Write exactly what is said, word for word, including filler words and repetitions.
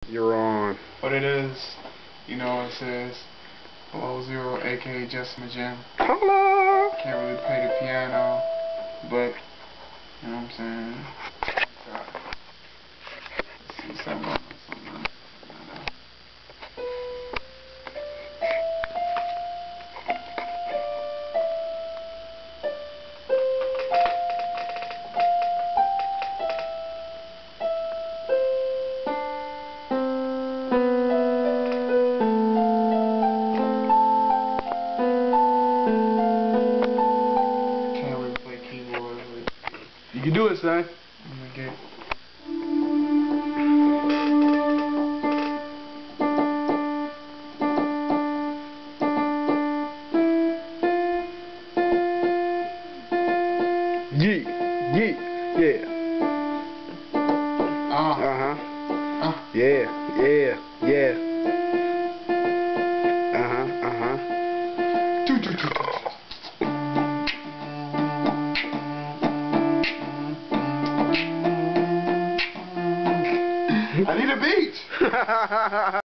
You're on. What it is, you know, it says below zero, aka Justin Jim. Hello. Can't really play the piano, but you know what I'm saying. Let's see something on something. You can do it, son. I'm gonna get Yeet, yeet, yeah. Ah. Uh huh. Ah. Yeah, yeah, yeah. Uh huh, uh huh. Do, do, do, do. I need a beat!